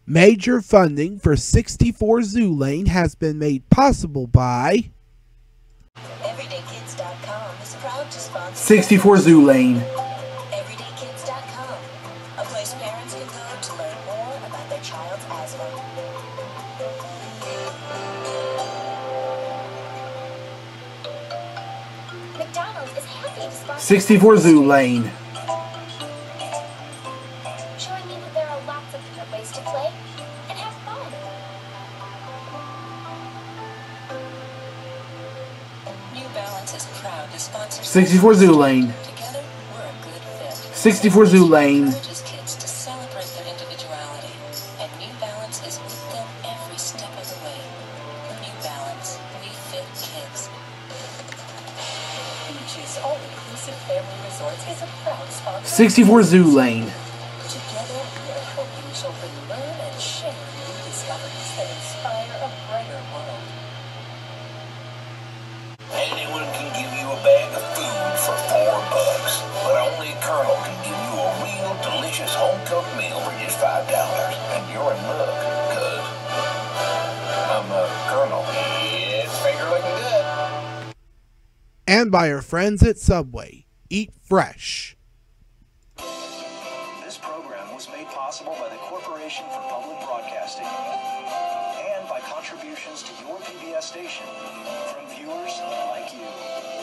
Major funding for 64 Zoo Lane has been made possible by EverydayKids.com is proud to sponsor 64 Zoo Lane. EverydayKids.com, a place parents can go to learn more about their child's asthma. McDonald's is happy to sponsor 64 Zoo Lane. showing me that there are lots of different ways to play and have fun. New Balance is proud to sponsor 64 Zoo Lane. Together, we're a good fit. 64 Zoo Lane. Encourages kids to celebrate their individuality, and New Balance is with them every step of the way. New Balance, we fit kids. Beaches All-Inclusive Family Resorts is a proud sponsor. 64 Zoo Lane. Together, we're helping children learn and share new discoveries that inspire a brighter world. Anyone can give you a bag of food for $4, but only Colonel can give you a real delicious home-cooked meal for just $5. And you're in luck, cuz I'm Colonel. It's finger looking good. And by our friends at Subway. Eat fresh. This program was made possible by the Corporation for Public Broadcasting and by contributions to your PBS station from viewers like you.